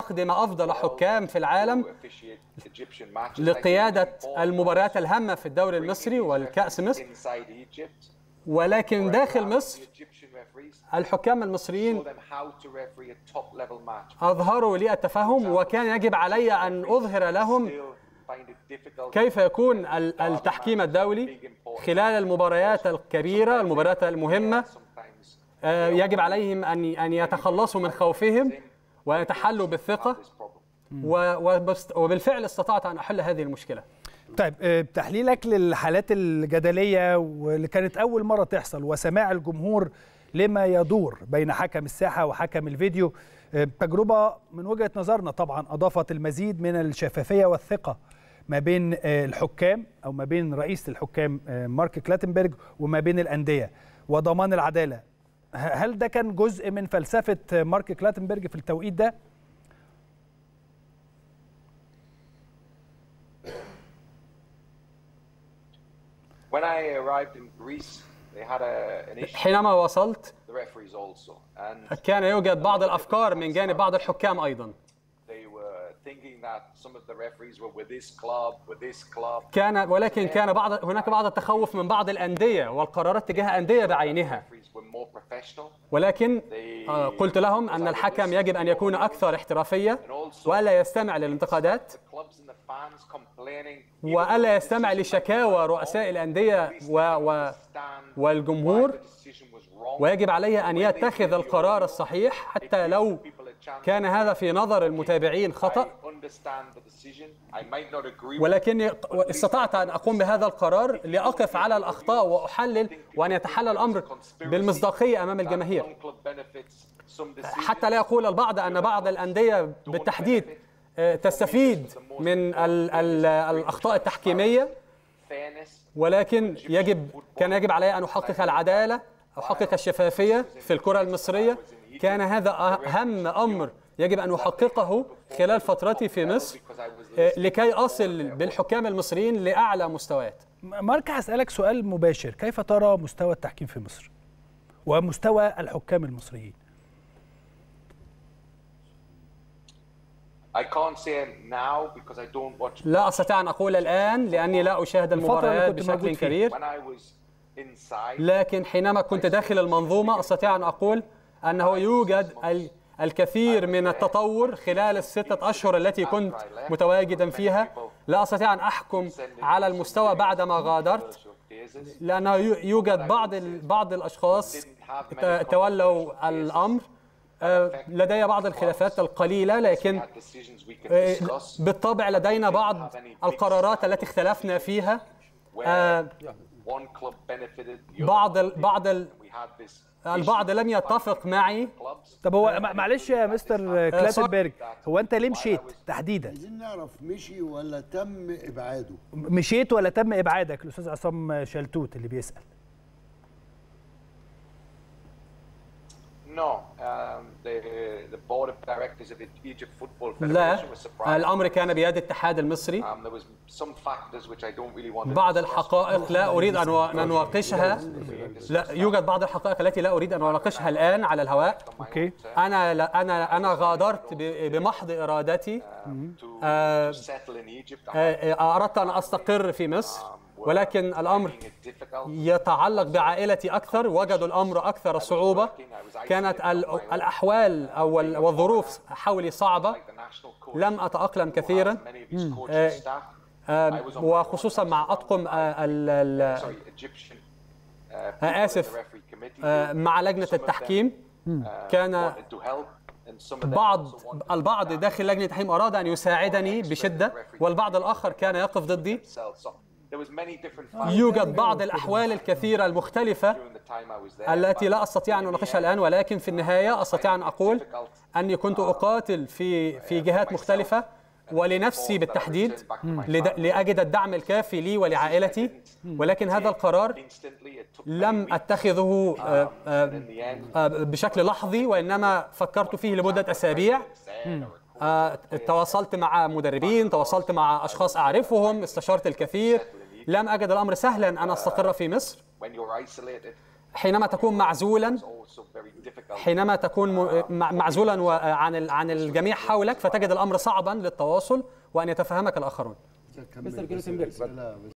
أستخدم أفضل حكام في العالم لقيادة المباريات الهامة في الدوري المصري والكأس مصر، ولكن داخل مصر الحكام المصريين أظهروا لي التفاهم، وكان يجب علي أن أظهر لهم كيف يكون التحكيم الدولي خلال المباريات الكبيرة، المباريات المهمة. يجب عليهم أن يتخلصوا من خوفهم ويتحلوا بالثقة، وبالفعل استطعت أن أحل هذه المشكلة. طيب، تحليلك للحالات الجدلية واللي كانت أول مرة تحصل وسماع الجمهور لما يدور بين حكم الساحة وحكم الفيديو، تجربة من وجهة نظرنا طبعا أضافت المزيد من الشفافية والثقة ما بين الحكام أو ما بين رئيس الحكام مارك كلاتنبرغ وما بين الأندية وضمان العدالة. هل ده كان جزء من فلسفة مارك كلاتنبرغ في التوقيت ده؟ حينما وصلت كان يوجد بعض الأفكار من جانب بعض الحكام أيضا. ولكن كان هناك بعض التخوف من بعض الأندية والقرارات تجاه أندية بعينها، ولكن قلت لهم أن الحكم يجب أن يكون أكثر احترافية وألا يستمع للانتقادات وألا يستمع لشكاوى رؤساء الأندية والجمهور، ويجب عليه أن يتخذ القرار الصحيح حتى لو كان هذا في نظر المتابعين خطأ. ولكن استطعت أن أقوم بهذا القرار لأقف على الأخطاء وأحلل وأن يتحلل الأمر بالمصداقية أمام الجماهير، حتى لا يقول البعض أن بعض الأندية بالتحديد تستفيد من الأخطاء التحكيمية، ولكن كان يجب علي أن أحقق العدالة، أحقق الشفافية في الكرة المصرية. كان هذا أهم أمر يجب أن أحققه خلال فترتي في مصر لكي أصل بالحكام المصريين لأعلى مستويات. مارك، هسألك سؤال مباشر، كيف ترى مستوى التحكيم في مصر ومستوى الحكام المصريين؟ لا أستطيع أن أقول الآن لأني لا أشاهد المباريات بشكل كبير، لكن حينما كنت داخل المنظومة أستطيع أن أقول أنه يوجد الكثير من التطور خلال ال6 أشهر التي كنت متواجدا فيها. لا أستطيع أن أحكم على المستوى بعدما غادرت، لأنه يوجد بعض الأشخاص تولوا الأمر. لدي بعض الخلافات القليلة، لكن بالطبع لدينا بعض القرارات التي اختلفنا فيها. البعض لم يتفق معي. طب هو معلش يا مستر كلاتنبرغ، هو انت ليه مشيت تحديدا؟ عايزين نعرف مشي ولا تم ابعاده؟ مشيت ولا تم ابعادك؟ الاستاذ عصام شلتوت اللي بيسأل. لا، الأمر كان بيد الاتحاد المصري. بعض الحقائق لا أريد أن أناقشها. لا، يوجد بعض الحقائق التي لا أريد أن أناقشها الآن على الهواء. أوكي. أنا غادرت بمحض إرادتي. أردت أن أستقر في مصر، ولكن الأمر يتعلق بعائلتي أكثر. وجدوا الأمر أكثر صعوبة. كانت الأحوال أو الظروف حولي صعبة، لم أتأقلم كثيرا، وخصوصا مع أطقم مع لجنة التحكيم. كان البعض داخل لجنة التحكيم أراد أن يساعدني بشدة، والبعض الآخر كان يقف ضدي. يوجد بعض الأحوال الكثيرة المختلفة التي لا أستطيع أن أناقشها الآن، ولكن في النهاية أستطيع أن أقول أني كنت أقاتل في جهات مختلفة ولنفسي بالتحديد لأجد الدعم الكافي لي ولعائلتي، ولكن هذا القرار لم أتخذه بشكل لحظي، وإنما فكرت فيه لمدة أسابيع. تواصلت مع مدربين، تواصلت مع أشخاص أعرفهم، استشرت الكثير. لم أجد الأمر سهلا أن أستقر في مصر. حينما تكون معزولا، معزولا عن الجميع حولك، فتجد الأمر صعبا للتواصل وأن يتفهمك الآخرون.